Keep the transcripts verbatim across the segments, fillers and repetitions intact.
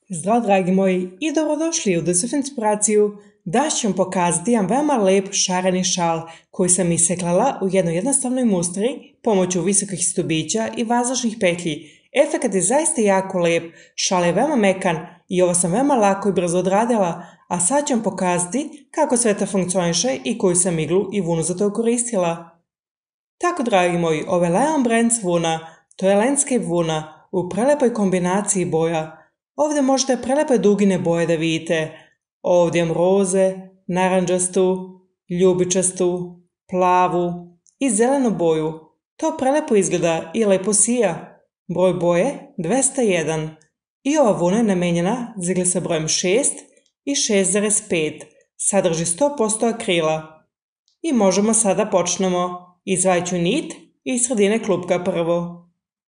Zdravo, dragi moji, i dobrodošli u Dosif Inspiraciju. Danas ću vam pokazati jedan veoma lep šareni šal koji sam iseklala u jednoj jednostavnoj mustri pomoću visokih stubića i vazdušnih petlji. Efekat je zaista jako lep, šal je veoma mekan i ovo sam veoma lako i brzo odradila, a sad ću vam pokazati kako sve to funkcioniše i koju sam iglu i vunu za to koristila. Tako, dragi moji, ovo je Lion Brands vuna, to je landscape vuna u prelepoj kombinaciji boja. Ovdje možete prelepe dugine boje da vidite. Ovdje imam roze, naranđastu, ljubičastu, plavu i zelenu boju. To prelepo izgleda i lepo sija. Broj boje dvesta jedan. I ova vuna je namenjena za igle sa brojem šest i šest zarez pet. Sadrži sto posto akrila. I možemo sada počnemo. Izvadit ću nit i iz sredine klupka prvo.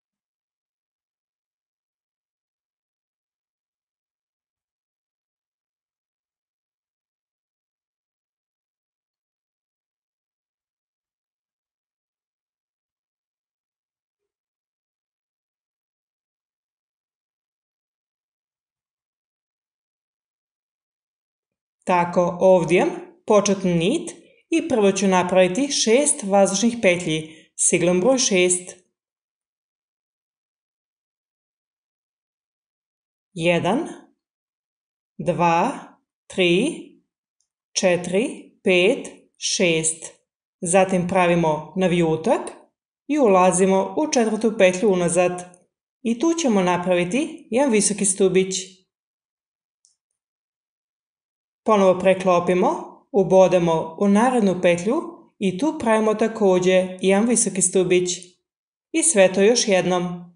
Tako, ovdje početnu nit i prvo ću napraviti šest vazdušnih petlji s iglom broj šest. jedan, dva, tri, četiri, pet, šest. Zatim pravimo navijutak i ulazimo u četvrtu petlju unazad. I tu ćemo napraviti jedan visoki stubić. Ponovo preklopimo, ubodemo u narednu petlju i tu pravimo također jedan visoki stubić. I sve to još jednom.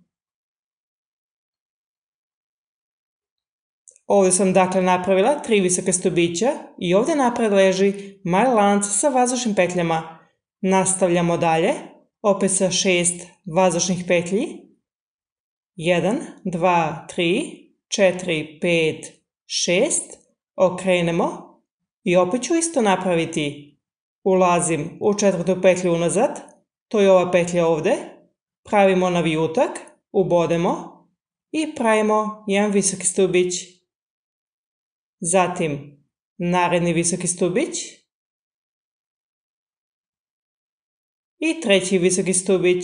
Ovdje sam dakle napravila tri visoke stubića i ovdje napred leži mali lanac sa vazdušnim petljama. Nastavljamo dalje, opet sa šest vazdušnih petlji. jedan, dva, tri, četiri, pet, šest. Okrenemo i opet ću isto napraviti. Ulazim u četvrtu petlju unazad, to je ova petlja ovdje. Pravimo navijutak, ubodemo i pravimo jedan visoki stubić. Zatim naredni visoki stubić i treći visoki stubić.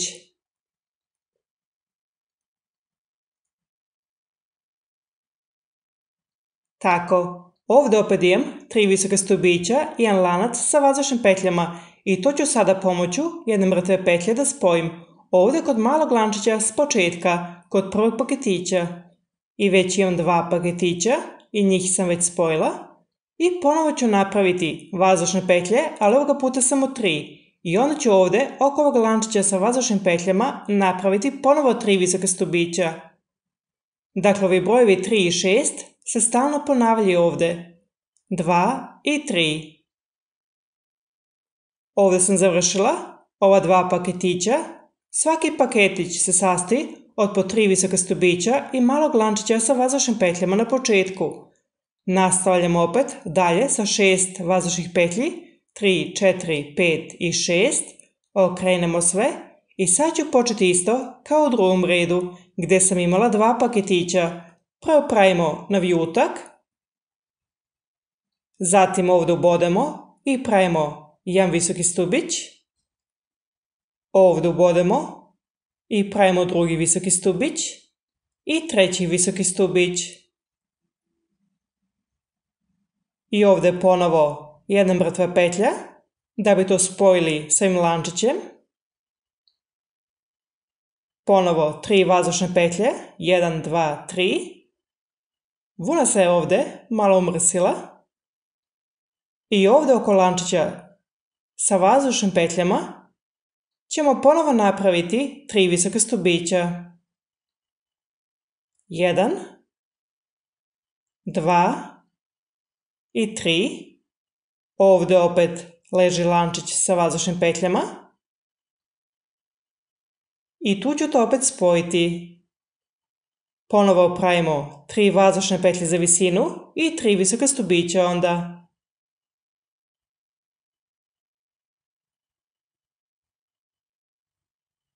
Tako, ovdje opet imam tri visoka stubića i jedan lanac sa vazdušnim petljama i to ću sada pomoću jedne mrtve petlje da spojim. Ovdje kod malog lančića s početka, kod prvog paketića. I već imam dva paketića i njih sam već spojila. I ponovo ću napraviti vazdušne petlje, ali ovoga puta samo tri. I onda ću ovdje oko ovog lančića sa vazdušnim petljama napraviti ponovo tri visoka stubića. Dakle, ovi brojevi tri i šest se stalno ponavljaju ovdje. dva i tri. Ovdje sam završila ova dva paketića. Svaki paketić se sastoji od po tri visoka stubića i malog lančića sa vazdušnim petljama na početku. Nastavljamo opet dalje sa šest vazdušnih petlji. tri, četiri, pet i šest. Okrenemo sve i sad ću početi isto kao u drugom redu gdje sam imala dva paketića. Prvo pravimo navijutak, zatim ovdje ubodemo i pravimo jedan visoki stubić, ovdje ubodemo i pravimo drugi visoki stubić i treći visoki stubić. I ovdje ponovo jedna mrtva petlja da bi to spojili sa ovim lančićem. Ponovo tri vazdušne petlje, jedan, dva, tri. Vuna se je ovdje malo umrsila i ovdje oko lančića sa vazdušnim petljama ćemo ponovo napraviti tri visoka stubića. jedan, dva i tri. Ovdje opet leži lančić sa vazdušnim petljama i tu ću to opet spojiti. Ponovo pravimo tri vazdušne petlje za visinu i tri visoka stubića onda.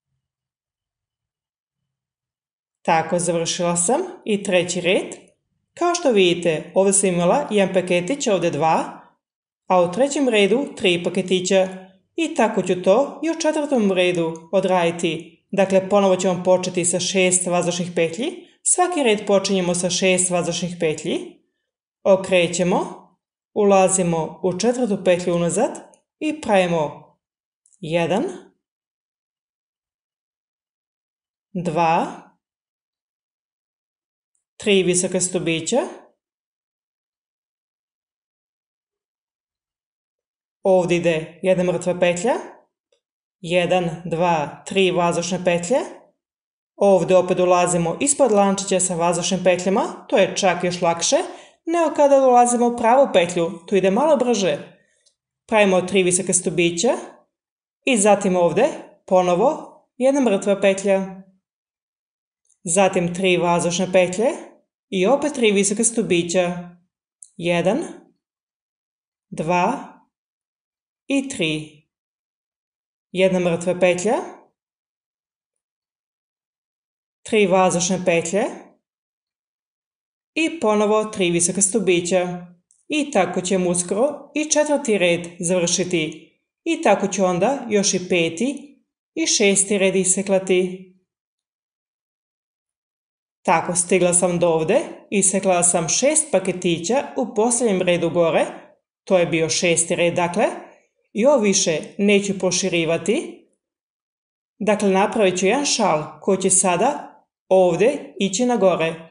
Tako, završila sam i treći red. Kao što vidite, ovdje sam imala jedan paketić, ovdje dva, a u trećem redu tri paketića. I tako ću to i u četvrtom redu odraditi. Dakle, ponovo ćemo početi sa šest vazdušnih petlji. Svaki red počinjemo sa šest vazdušnih petlji. Okrećemo, ulazimo u četvrtu petlju unazad i pravimo jedan, dva, tri visoka stubića, ovdje ide jedna mrtva petlja, jedan, dva, tri vazdušne petlje, ovdje opet ulazimo ispod lančića sa vazdušnim petljama, to je čak još lakše, nego kada ulazimo u pravu petlju, tu ide malo brže. Pravimo tri visoka stubića i zatim ovdje ponovo jedna mrtva petlja. Zatim tri vazdušne petlje i opet tri visoka stubića. jedan, dva i tri. Jedna mrtva petlja. tri vazdušne petlje i ponovo tri visoka stubića. I tako ćemo uskoro i četvrti red završiti. I tako ću onda još i peti i šesti red iseklati. Tako, stigla sam do ovdje, isekla sam šest paketića u posljednjem redu gore, to je bio šesti red dakle, i ovo više neću proširivati. Dakle, napravit ću jedan šal koji će sada ovdje ići na gore.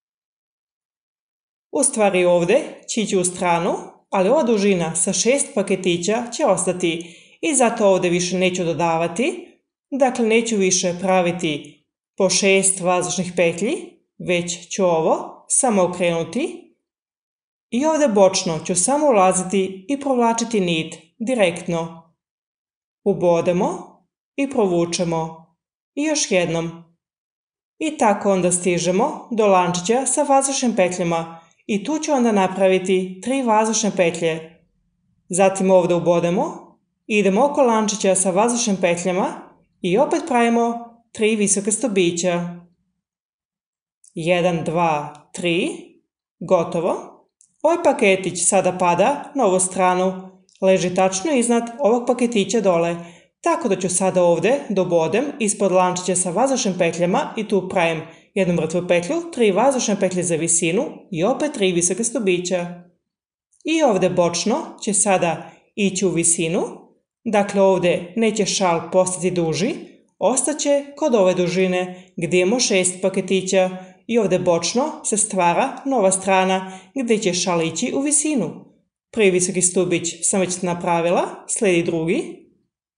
U stvari ovdje će ići u stranu, ali ova dužina sa šest paketića će ostati i zato ovdje više neću dodavati. Dakle, neću više praviti po šest vazdušnih petlji, već ću ovo samo okrenuti i ovdje bočno ću samo ulaziti i provlačiti nit direktno. Ubodemo i provučemo i još jednom. I tako onda stižemo do lančića sa vazdušnim petljama i tu ću onda napraviti tri vazdušne petlje. Zatim ovdje ubodemo, idemo oko lančića sa vazdušnim petljama i opet pravimo tri visoka stubića. jedan, dva, tri. Gotovo. Ovaj paketić sada pada na ovu stranu. Leži tačno iznad ovog paketića dole. Tako da ću sada ovdje dobodem ispod lančića sa vazdušnim petljama i tu pravim jednu mrtvu petlju, tri vazdušne petlje za visinu i opet tri visoka stubića. I ovdje bočno će sada ići u visinu. Dakle, ovdje neće šal postati duži, ostaće kod ove dužine gdje imamo šest paketića i ovdje bočno se stvara nova strana gdje će šal ići u visinu. Prvi visoki stubić sam već napravila, slijedi drugi.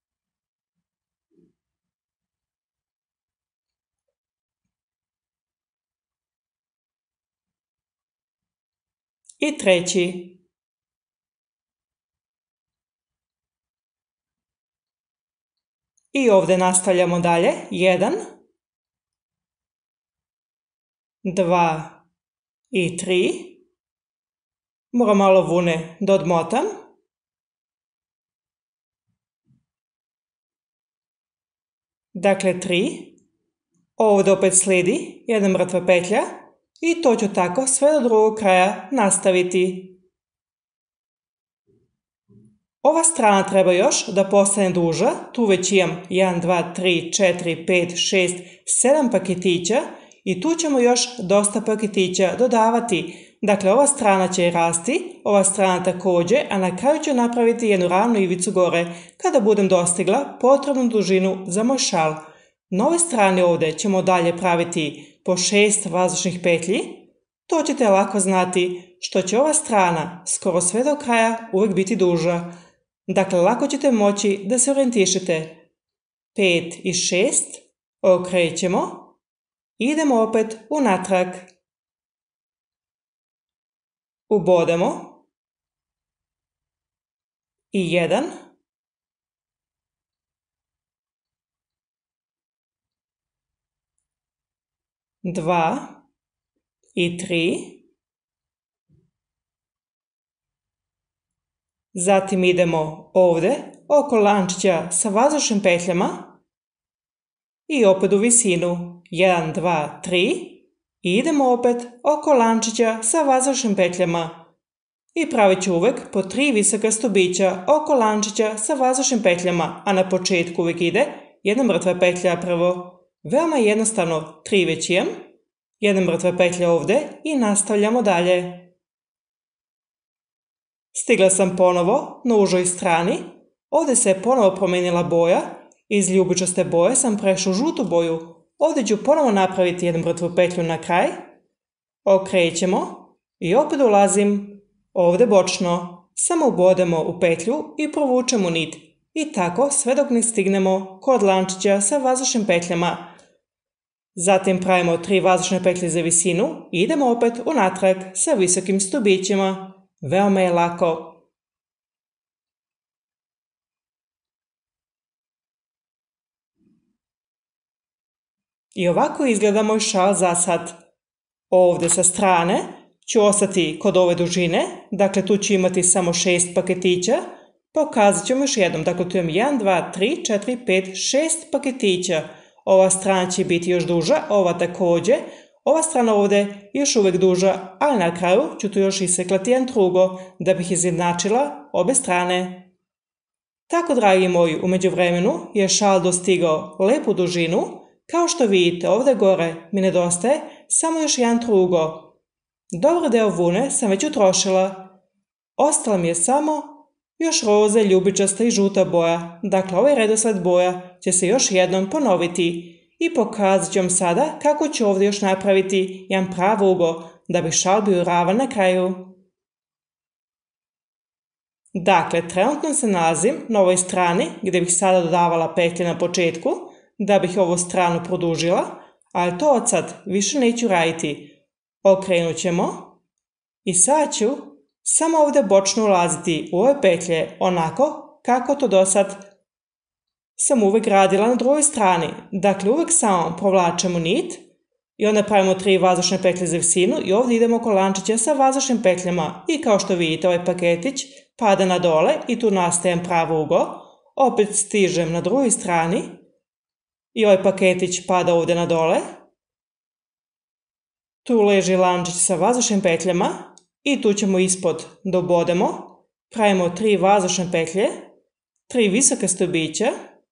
I treći. I ovdje nastavljamo dalje. jedan, dva i tri. Moram malo vune da odmotam. Dakle, tri. Ovdje opet slijedi jedna mrtva petlja i to ću tako sve do drugog kraja nastaviti. Ova strana treba još da postane duža, tu već imam jedan, dva, tri, četiri, pet, šest, sedam paketića i tu ćemo još dosta paketića dodavati. Dakle, ova strana će rasti, ova strana također, a na kraju ću napraviti jednu ravnu ivicu gore kada budem dostigla potrebnu dužinu za moj šal. Na ovoj strani ovdje ćemo dalje praviti po šest vazdušnih petlji. To ćete lako znati što će ova strana skoro sve do kraja uvijek biti duža. Dakle, lako ćete moći da se orijentišete. pet i šest, okrećemo, idemo opet unatrag. Ubodemo i jedan, dva i tri. Zatim idemo ovdje oko lančića sa vazdušnim petljama i opet u visinu jedan, dva, tri I idemo opet oko lančića sa vazdušnim petljama. I pravit ću uvek po tri visoka stubića oko lančića sa vazdušnim petljama, a na početku uvek ide jedna mrtva petlja prvo. Veoma jednostavno, tri već imam, jedna mrtva petlja ovde i nastavljamo dalje. Stigla sam ponovo na užoj strani, ovde se je ponovo promenila boja, iz ljubičaste boje sam prešla u žutu boju, ovde ću ponovo napraviti jednu mrtvu petlju na kraj, okrećemo i opet ulazim ovde bočno, samo ubodemo u petlju i provučemo nit i tako sve dok ne stignemo kod lančića sa vazdušnim petljama. Zatim pravimo tri vazdušne petlje za visinu i idemo opet unatrag sa visokim stubićima. Veoma je lako. I ovako izgleda moj šal za sad. Ovde sa strane ću ostati kod ove dužine, dakle tu ću imati samo šest paketića. Pokazat ću vam još jednom, dakle tu imam jedan, dva, tri, četiri, pet, šest paketića. Ova strana će biti još duža, ova takođe. Ova strana ovde je još uvek duža, ali na kraju ću tu još iseklati jedan trugo da bih izjednačila obe strane. Tako, dragi moji, u međuvremenu je šal dostigao lepu dužinu. Kao što vidite, ovde gore mi nedostaje samo još jedan trugo. Dobar deo vune sam već utrošila. Ostala mi je samo još roze, ljubičasta i žuta boja. Dakle, ovaj redosled boja će se još jednom ponoviti. I pokazat ću vam sada kako ću ovdje još napraviti jedan prav ugo, da bi šal bio ravan na kraju. Dakle, trenutno se nalazim na ovoj strani gdje bih sada dodavala petlje na početku, da bih ovu stranu produžila, ali to od sad više neću raditi. Okrenut ćemo i sad ću samo ovdje bočno ulaziti u ove petlje onako kako to do sad sam uvek radila na drugoj strani. Dakle, uvek samo provlačemo nit i onda pravimo tri vazdušne petlje za visinu i ovdje idemo oko lančića sa vazdušnim petljama. I kao što vidite, ovaj paketić pada na dole i tu nastajem pravo ugo. Opet stižem na drugoj strani i ovaj paketić pada ovdje na dole. Tu leži lančić sa vazdušnim petljama i tu ćemo ispod da ubodemo. Pravimo tri vazdušne petlje, tri visoka stubića.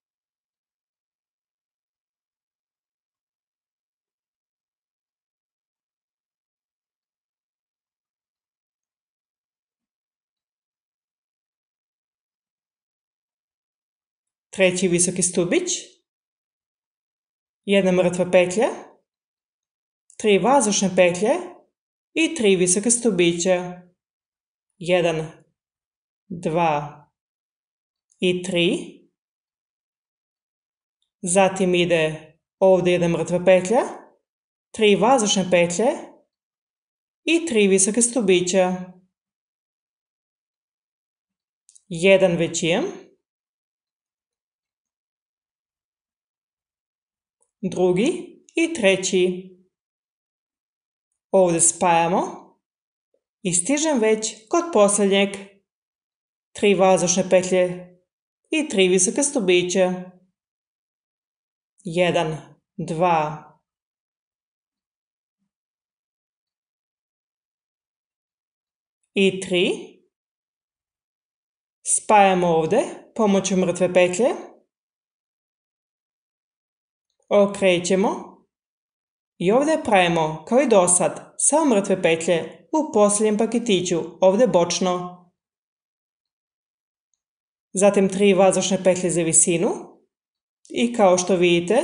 Treći visoki stubić, jedna mrtva petlja, tri vazdušne petlje i tri visoke stubića. Jedan, dva i tri. Zatim ide ovdje jedna mrtva petlja, tri vazdušne petlje i tri visoke stubića. Jedan već imam. Drugi i treći. Ovdje spajamo i stižem već kod posljednjeg. Tri vazdušne petlje i tri visoka stubića. Jedan, dva i tri. Spajamo ovdje pomoću mrtve petlje. Okrećemo i ovdje pravimo, kao i do sad, samo mrtve petlje u posljednjem paketiću, ovdje bočno. Zatim tri vazdušne petlje za visinu i kao što vidite,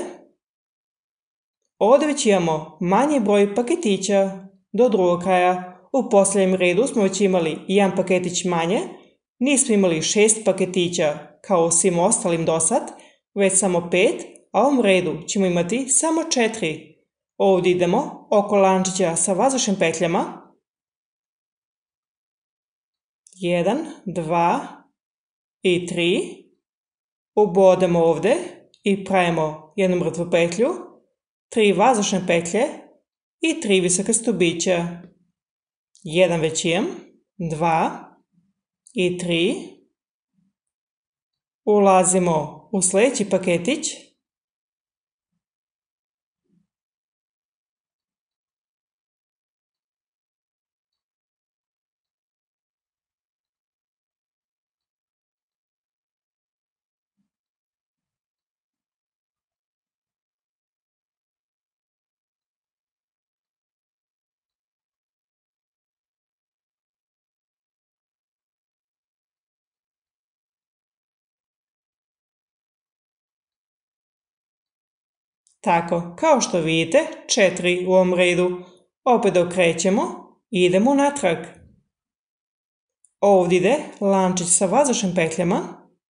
ovdje već imamo manji broj paketića do drugog kraja. U posljednjem redu smo već imali jedan paketić manje, nismo imali šest paketića kao u svim ostalim do sad, već samo pet, a u ovom redu ćemo imati samo četiri. Ovdje idemo oko lančića sa vazdušnim petljama. Jedan, dva i tri. Ubodemo ovdje i pravimo jednu mrtvu petlju, tri vazdušne petlje i tri visoka stubića. Jedan već imam, dva i tri. Ulazimo u sljedeći paketić. Tako, kao što vidite, četiri u ovom redu. Opet okrećemo i idemo natrag. Ovdje ide lančić sa vazdušnim petljama.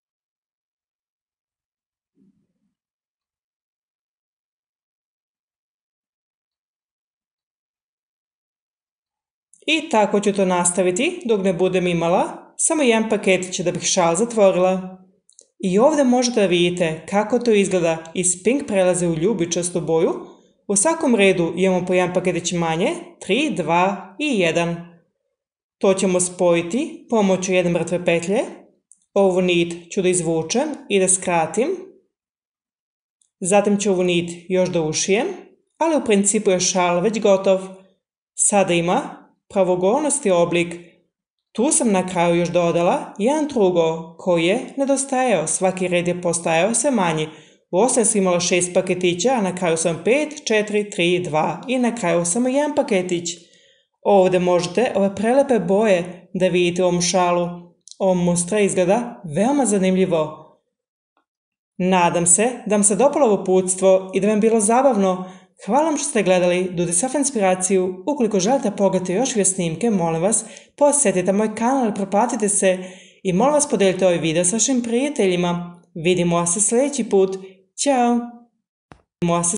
I tako ću to nastaviti dok ne budem imala samo jedan paketić da bih šal zatvorila. I ovdje možete da vidite kako to izgleda. Iz pink prelaze u ljubičastu boju. U svakom redu imamo po jedan paketić manje, tri, dva i jedan. To ćemo spojiti pomoću jedne mrtve petlje. Ovu nit ću da izvučem i da skratim. Zatim ću ovu nit još da ušijem, ali u principu je šal već gotov. Sada ima pravougonosti oblik. Tu sam na kraju još dodala jedan trugo koji je nedostajao. Svaki red je postajao sve manji. U osnovi sam imala šest paketića, a na kraju sam pet, četiri, tri, dva i na kraju samo jedan paketić. Ovdje možete ove prelepe boje da vidite u ovom šalu. Ovo mustra izgleda veoma zanimljivo. Nadam se da vam se dopalo ovo uputstvo i da vam je bilo zabavno. Hvala vam što ste gledali Dudi Saf inspiraciju. Ukoliko želite pogledati još više snimke, molim vas, posjetite moj kanal i pretplatite se i molim vas podijelite ovaj video sa vašim prijateljima. Vidimo se sljedeći put. Ćao!